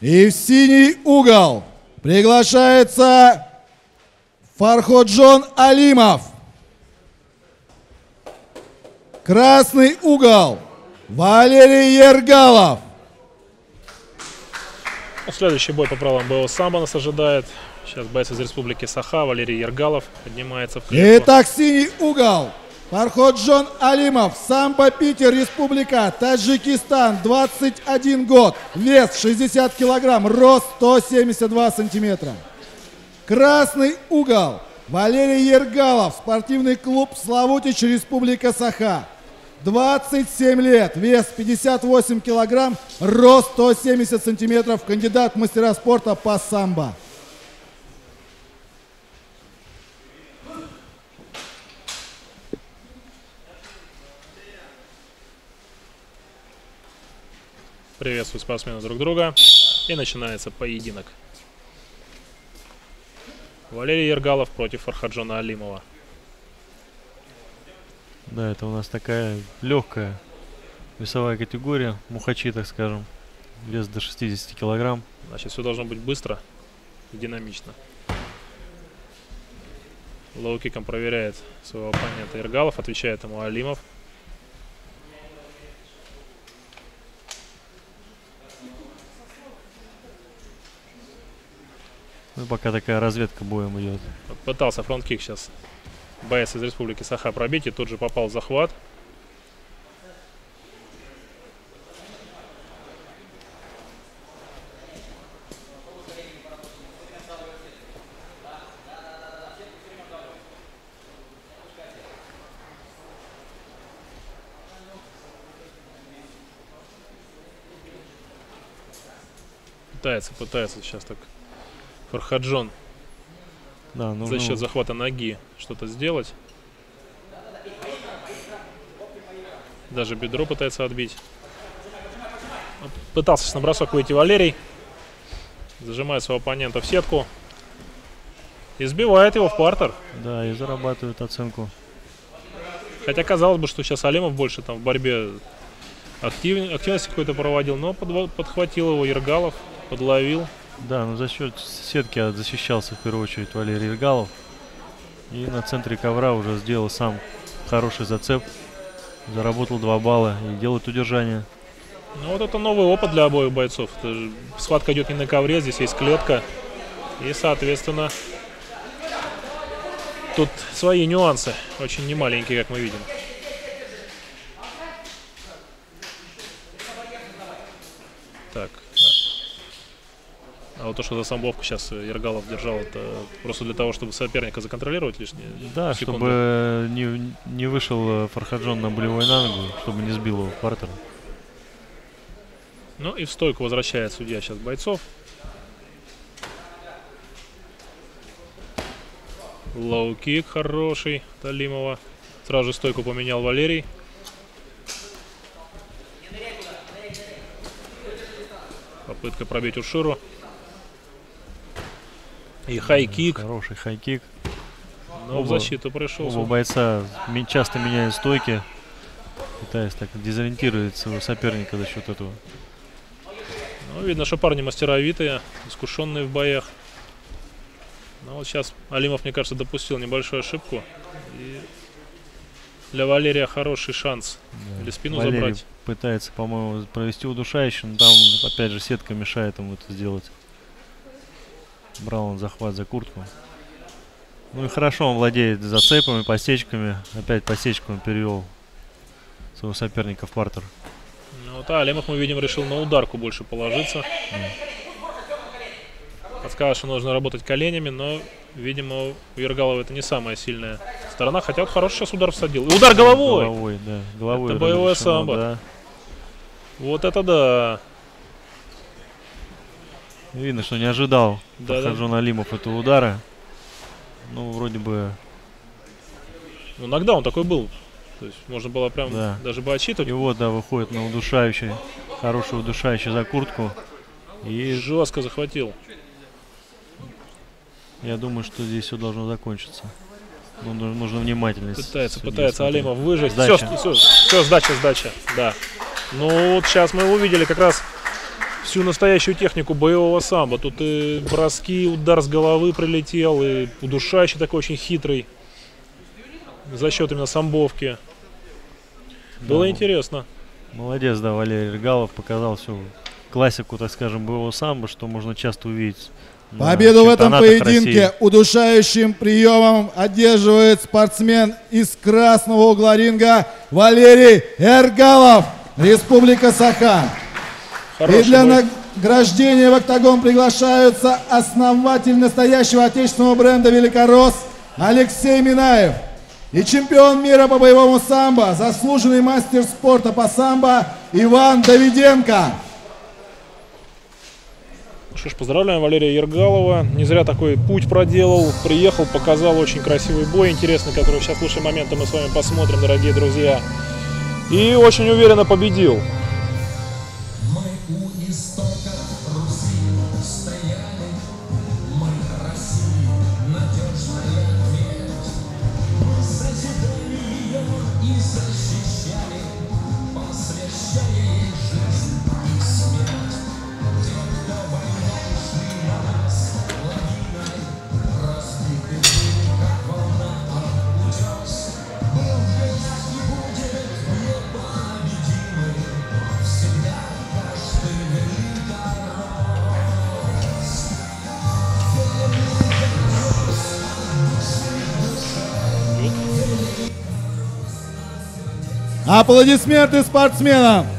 И в синий угол приглашается Фарходжон Алимов. Красный угол Валерий Ергалов. Следующий бой по правилам боевого самбо нас ожидает. Сейчас боец из Республики Саха Валерий Ергалов поднимается в клетку. Итак, синий угол Фарходжон Алимов, самбо Питер, Республика Таджикистан, 21 год, вес 60 килограмм, рост 172 сантиметра. Красный угол Валерий Ергалов, спортивный клуб Славутич, Республика Саха, 27 лет, вес 58 килограмм, рост 170 сантиметров, кандидат в мастера спорта по самбо. Приветствую спортсмены друг друга. И начинается поединок. Валерий Ергалов против Фарходжона Алимова. Да, это у нас такая легкая весовая категория, мухачи, так скажем. Вес до 60 килограмм. Значит, все должно быть быстро и динамично. Лоу-киком проверяет своего оппонента Ергалов, отвечает ему Алимов. Ну, пока такая разведка боем идет. Пытался фронт-кик сейчас боец из Республики Саха пробить и тут же попал в захват. Пытается сейчас так Фарходжон за счет захвата ноги что-то сделать. Даже бедро пытается отбить. Пытался сейчас на бросок выйти Валерий. Зажимает своего оппонента в сетку. И сбивает его в партер. Да, и зарабатывает оценку. Хотя казалось бы, что сейчас Алимов больше там в борьбе активности какой-то проводил. Но подхватил его Ергалов, подловил. Да, но за счет сетки защищался в первую очередь Валерий Ергалов. И на центре ковра уже сделал сам хороший зацеп. Заработал 2 балла и делает удержание. Ну вот это новый опыт для обоих бойцов. Схватка идет не на ковре, здесь есть клетка. И, соответственно, тут свои нюансы. Очень немаленькие, как мы видим. Так. А вот то, что за самбовку сейчас Ергалов держал, это просто для того, чтобы соперника законтролировать лишние да, секунды. Чтобы не вышел Фарходжон на болевой на ногу, чтобы не сбил его в партер. Ну и в стойку возвращает судья сейчас бойцов. Лоу-кик хороший от Алимова. Сразу же стойку поменял Валерий. Попытка пробить Уширу. И хай-кик. Хороший хай-кик. Но в защиту пришел. Оба бойца часто меняют стойки, пытаясь так дезориентировать своего соперника за счет этого. Ну, видно, что парни мастеровитые, искушенные в боях. Но вот сейчас Алимов, мне кажется, допустил небольшую ошибку. И для Валерия хороший шанс. Да. Или спину Валерий забрать. Пытается, по-моему, провести удушающий, но там, опять же, сетка мешает ему это сделать. Брал он захват за куртку. Ну и хорошо он владеет зацепами, посечками. Опять посечку перевел своего соперника в партер. Ну вот, Алимов, мы видим, решил на ударку больше положиться. Подсказывает, что нужно работать коленями, но, видимо, у Ергалова это не самая сильная сторона. Хотя вот хороший сейчас удар всадил. И удар головой! Головой, да. Головой это боевое самбо. Да. Вот это да! Видно, что не ожидал Фарходжон Алимов этого удара. Ну, вроде бы... Ну, нокдаун такой был. То есть можно было прям даже бы отсчитывать. И вот, да, выходит на удушающий. Хороший удушающий за куртку. И жестко захватил. Я думаю, что здесь все должно закончиться. Ну, нужно внимательность. Пытается Алимов выжить. Все, сдача. Да. Ну, вот сейчас мы увидели как раз всю настоящую технику боевого самбо. Тут и броски, удар с головы прилетел, и удушающий такой очень хитрый. За счет именно самбовки. Было интересно. Молодец, да, Валерий Иргалов показал всю классику, так скажем, боевого самбо, что можно часто увидеть. Победу в этом поединке удушающим приемом одерживает спортсмен из красного угла ринга Валерий Иргалов, Республика Саха. И для награждения в октагон приглашаются основатель настоящего отечественного бренда «Великоросс» Алексей Минаев и чемпион мира по боевому самбо, заслуженный мастер спорта по самбо Иван Давиденко. Что ж, поздравляем Валерия Иргалова. Не зря такой путь проделал. Приехал, показал очень красивый бой, интересный, который сейчас в лучшие моменты мы с вами посмотрим, дорогие друзья. И очень уверенно победил. Аплодисменты спортсменам!